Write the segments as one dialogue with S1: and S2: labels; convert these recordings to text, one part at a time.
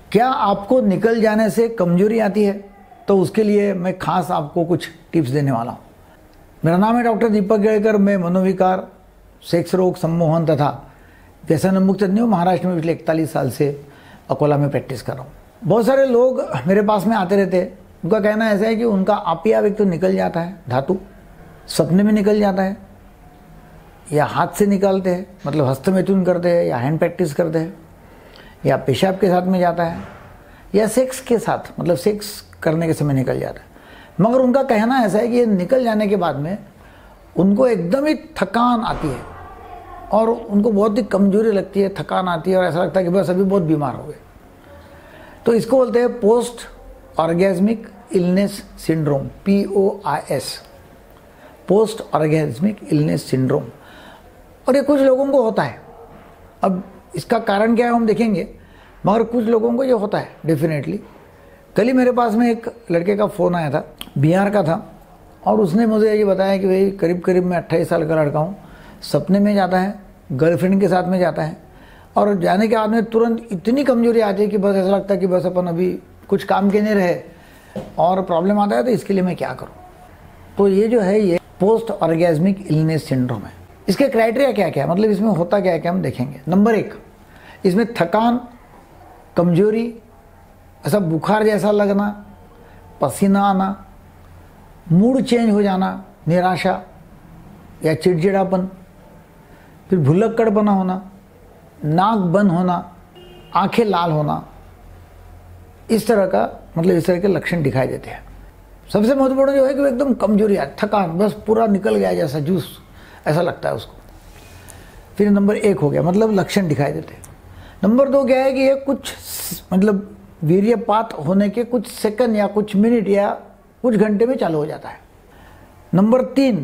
S1: क्या आपको निकल जाने से कमजोरी आती है? तो उसके लिए मैं खास आपको कुछ टिप्स देने वाला हूँ। मेरा नाम है डॉक्टर दीपक गेड़कर। मैं मनोविकार, सेक्स रोग, सम्मोहन तथा व्यसन मुक्त तज्ञ महाराष्ट्र में पिछले 41 साल से अकोला में प्रैक्टिस कर रहा हूँ। बहुत सारे लोग मेरे पास में आते रहते हैं। उनका कहना ऐसा है कि उनका आपिया एक तो निकल जाता है, धातु सपने में निकल जाता है, या हाथ से निकालते हैं, मतलब हस्तमैथुन करते हैं, या हैंड प्रैक्टिस करते हैं, या पेशाब के साथ में जाता है, या सेक्स के साथ मतलब सेक्स करने के समय निकल जाता है। मगर उनका कहना ऐसा है कि ये निकल जाने के बाद में उनको एकदम ही थकान आती है और उनको बहुत ही कमजोरी लगती है, थकान आती है और ऐसा लगता है कि बस अभी बहुत बीमार हो गए। तो इसको बोलते हैं post orgasmic illness syndrome, POIS, post orgasmic illness syndrome. और ये कुछ लोगों को होता है। अब इसका कारण क्या है हम देखेंगे, मगर कुछ लोगों को ये होता है डेफिनेटली। कल ही मेरे पास में एक लड़के का फ़ोन आया था, बिहार का था, और उसने मुझे ये बताया कि भाई करीब करीब मैं 28 साल का लड़का हूँ, सपने में जाता है, गर्लफ्रेंड के साथ में जाता है, और जाने के बाद में तुरंत इतनी कमजोरी आती है कि बस ऐसा लगता है कि बस अपन अभी कुछ काम के नहीं रहे और प्रॉब्लम आता है, तो इसके लिए मैं क्या करूँ। तो ये जो है ये पोस्ट ऑर्गेज्मिक इलनेस सिंड्रोम है। इसके क्राइटेरिया क्या क्या है, मतलब इसमें होता क्या है क्या हम देखेंगे। नंबर 1, इसमें थकान, कमजोरी, ऐसा बुखार जैसा लगना, पसीना आना, मूड चेंज हो जाना, निराशा या चिड़चिड़ापन, फिर भुलक्कड़पना होना, नाक बंद होना, आंखें लाल होना, इस तरह का मतलब इस तरह के लक्षण दिखाई देते हैं। सबसे महत्वपूर्ण जो है कि वो एकदम कमजोरी है, थकान, बस पूरा निकल गया जैसा जूस ऐसा लगता है उसको। फिर नंबर 1 हो गया, मतलब लक्षण दिखाई देते हैं। नंबर 2 क्या है कि ये कुछ मतलब वीर्यपात होने के कुछ सेकंड या कुछ मिनट या कुछ घंटे में चालू हो जाता है। नंबर 3,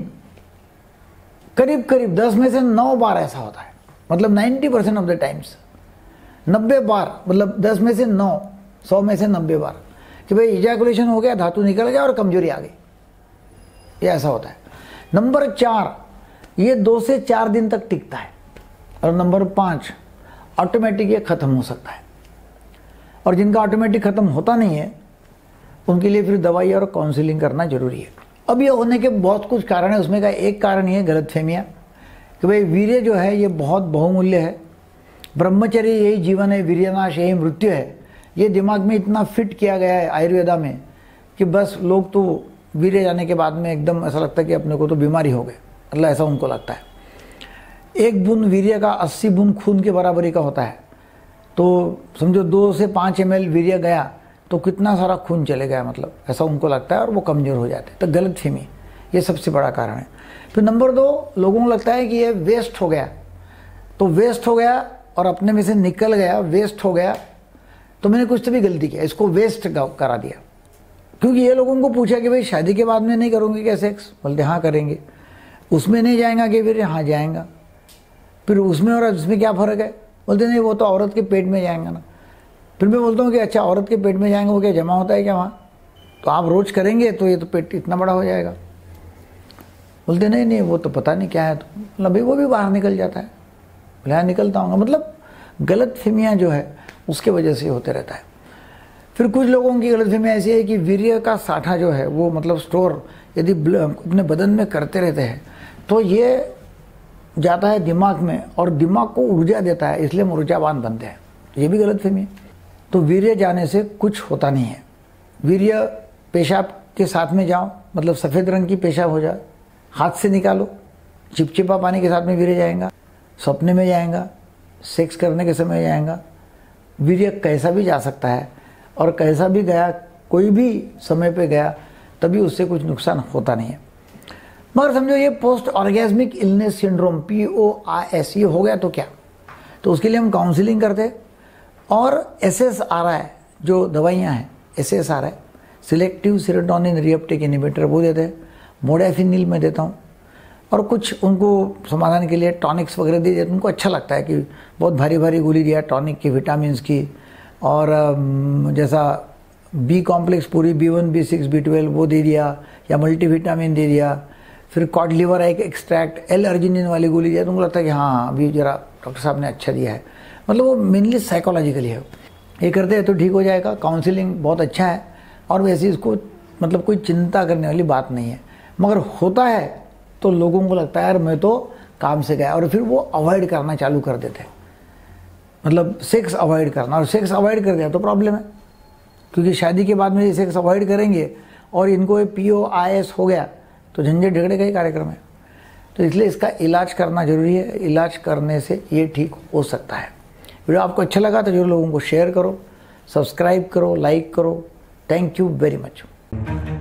S1: करीब करीब 10 में से 9 बार ऐसा होता है, मतलब 90% ऑफ द टाइम्स, 90 बार, मतलब 10 में से 9, 100 में से 90 बार कि भाई इजैकुलेशन हो गया, धातु निकल गया और कमजोरी आ गई, ये ऐसा होता है। नंबर 4, ये 2 से 4 दिन तक टिकता है। और नंबर 5, ऑटोमेटिक ये खत्म हो सकता है। और जिनका ऑटोमेटिक खत्म होता नहीं है उनके लिए फिर दवाई और काउंसलिंग करना जरूरी है। अब ये होने के बहुत कुछ कारण है, उसमें का एक कारण ये गलतफहमियाँ कि भाई वीर्य जो है ये बहुत बहुमूल्य है, ब्रह्मचर्य यही जीवन है, वीर्यनाश यही मृत्यु है। ये दिमाग में इतना फिट किया गया है आयुर्वेदा में कि बस लोग तो वीर्य जाने के बाद में एकदम ऐसा लगता है कि अपने को तो बीमारी हो गए, मतलब ऐसा उनको लगता है। 1 बूंद वीर्य का 80 बूंद खून के बराबरी का होता है। तो समझो 2 से 5 ml वीर्य गया तो कितना सारा खून चले गया, मतलब ऐसा उनको लगता है और वो कमज़ोर हो जाते हैं। तो गलतफहमी ये सबसे बड़ा कारण है। फिर नंबर 2, लोगों को लगता है कि ये वेस्ट हो गया, तो वेस्ट हो गया और अपने में से निकल गया, वेस्ट हो गया, तो मैंने कुछ तो भी गलती किया, इसको वेस्ट करा दिया। क्योंकि ये लोगों को पूछा कि भाई शादी के बाद में नहीं करोगे क्या सेक्स, बोलते हाँ करेंगे। उसमें नहीं जाएगा कि वीर्य, हाँ जाएगा। फिर उसमें और इसमें क्या फ़र्क है, बोलते नहीं वो तो औरत के पेट में जाएगा ना। फिर मैं बोलता हूँ कि अच्छा औरत के पेट में जाएंगे, वो क्या जमा होता है क्या वहाँ, तो आप रोज़ करेंगे तो ये तो पेट इतना बड़ा हो जाएगा। बोलते नहीं नहीं वो तो पता नहीं क्या है, तो मतलब भाई वो भी बाहर निकल जाता है, बोले हाँ निकलता हूँ। मतलब गलतफहमियाँ जो है उसके वजह से होते रहता है। फिर कुछ लोगों की गलतफहमियाँ ऐसी है कि वीर्य का साठा जो है वो मतलब स्टोर यदि अपने बदन में करते रहते हैं तो ये जाता है दिमाग में और दिमाग को ऊर्जा देता है, इसलिए हम ऊर्जावान बनते हैं। ये भी गलतफहमी है। तो वीर्य जाने से कुछ होता नहीं है। वीर्य पेशाब के साथ में जाओ, मतलब सफ़ेद रंग की पेशाब हो जाए, हाथ से निकालो, चिपचिपा पानी के साथ में वीर्य जाएगा, सपने में जाएगा, सेक्स करने के समय जाएगा। वीर्य कैसा भी जा सकता है और कैसा भी गया, कोई भी समय पे गया, तभी उससे कुछ नुकसान होता नहीं है। मगर समझो ये post orgasmic illness syndrome, POIS, ये हो गया तो क्या, तो उसके लिए हम काउंसलिंग करते हैं और SSRI जो दवाइयाँ हैं, SSRI selective serotonin reuptake inhibitor वो देते हैं, मोडाफिनिल मैं देता हूँ, और कुछ उनको समाधान के लिए टॉनिक्स वगैरह दे देते हैं। उनको अच्छा लगता है कि बहुत भारी भारी गोली दिया टॉनिक की, विटामिन्स की, और जैसा B कॉम्प्लेक्स पूरी B1 B6 B12 वो दे दिया, या मल्टीविटामिन दे दिया, फिर कॉड लिवर एक एक्सट्रैक्ट, L अर्जिनिन वाली गोली दिया, तो उनको लगता है कि हाँ अभी जरा डॉक्टर साहब ने अच्छा दिया है। मतलब वो मेनली साइकोलॉजिकली है। ये करते हैं तो ठीक हो जाएगा। काउंसलिंग बहुत अच्छा है और वैसे इसको मतलब कोई चिंता करने वाली बात नहीं है, मगर होता है तो लोगों को लगता है यार मैं तो काम से गया, और फिर वो अवॉइड करना चालू कर देते हैं, मतलब सेक्स अवॉइड करना। और सेक्स अवॉइड कर दिया तो प्रॉब्लम है, क्योंकि शादी के बाद में ये सेक्स अवॉइड करेंगे और इनको POIS हो गया तो झंझट झगड़े का ही कार्यक्रम है। तो इसलिए इसका इलाज करना जरूरी है, इलाज करने से ये ठीक हो सकता है। वीडियो आपको अच्छा लगा तो जरूर लोगों को शेयर करो, सब्सक्राइब करो, लाइक करो। Thank you very much.